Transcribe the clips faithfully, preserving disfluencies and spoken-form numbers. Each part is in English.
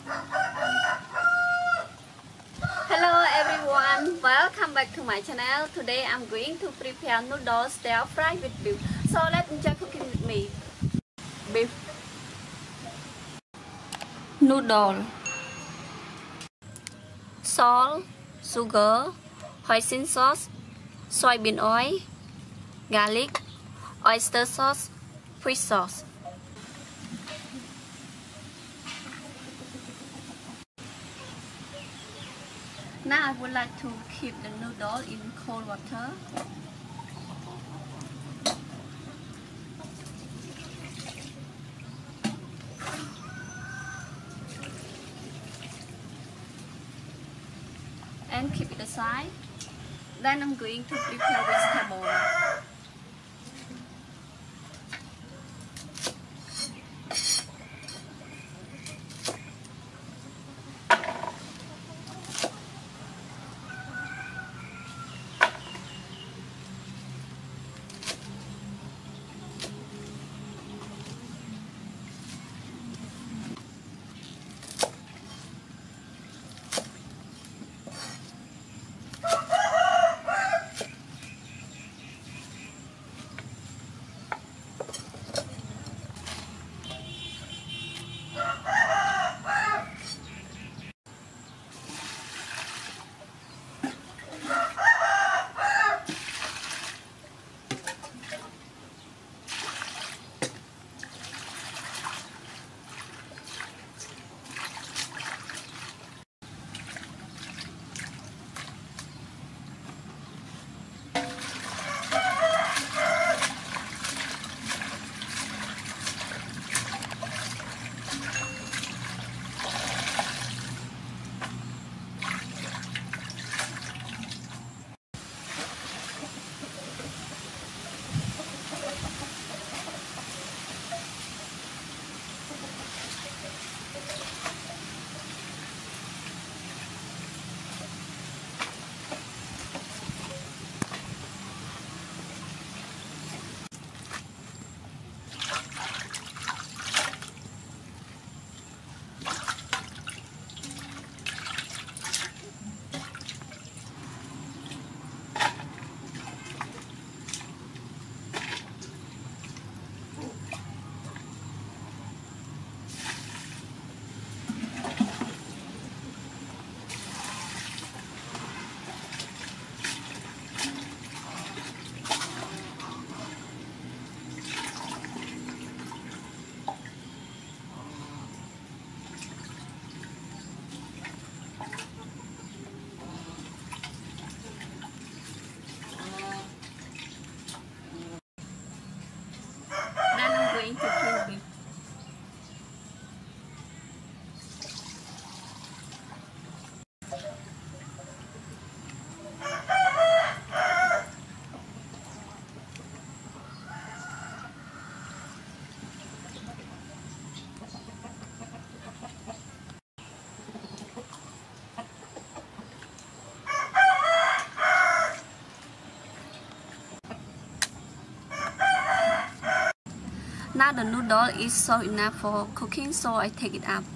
Hello everyone, welcome back to my channel. Today I'm going to prepare noodles stir fry with beef. So let's enjoy cooking with me. Beef noodle, salt, sugar, hoisin sauce, soybean oil, garlic, oyster sauce, fish sauce. Now I would like to keep the noodle in cold water. And keep it aside. Then I'm going to prepare vegetable. Going to kill beef. Now the noodle is so enough for cooking, so I take it up.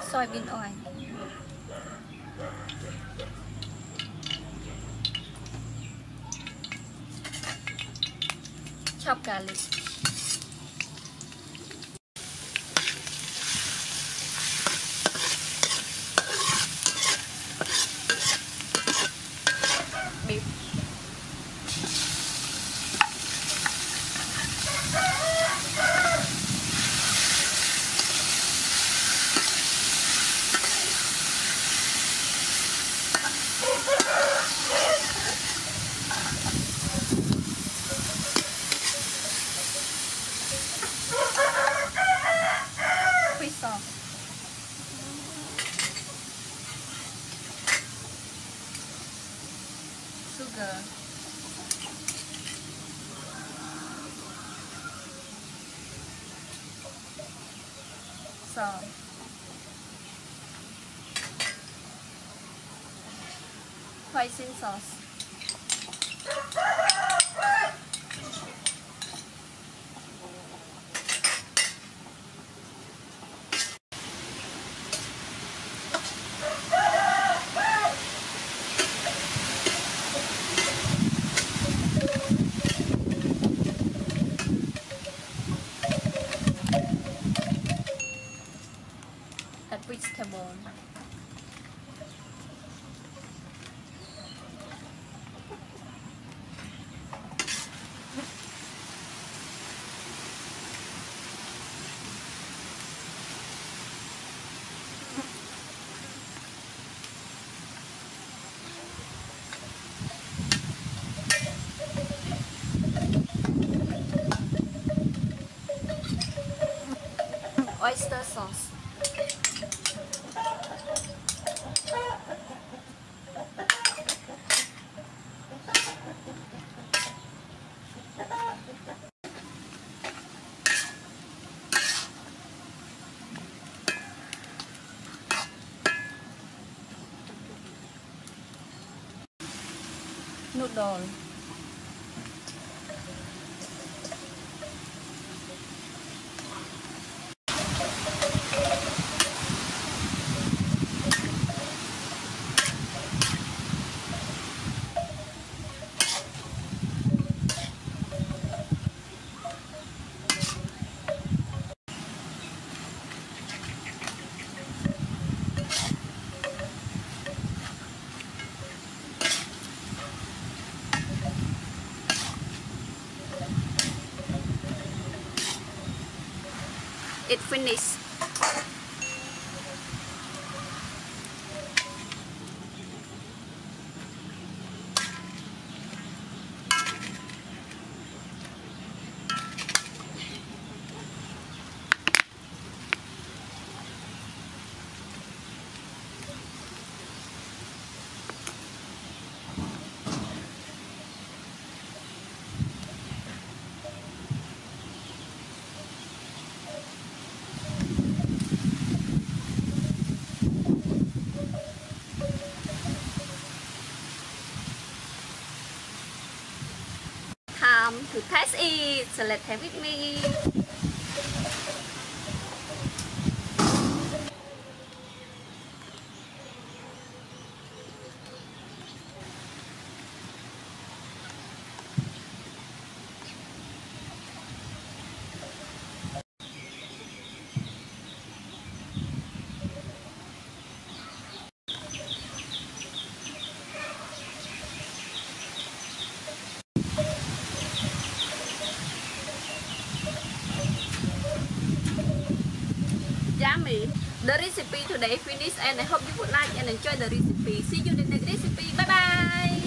soybean oil. Chopped garlic. Beef. Fish sauce. Sugar. Salt. Hoisin sauce. Add vegetable. Oyster sauce. Noodle. It finished. To taste it, so let's have it with me. Yummy. The recipe today finished and I hope you would like and enjoy the recipe. See you in the next recipe. Bye bye.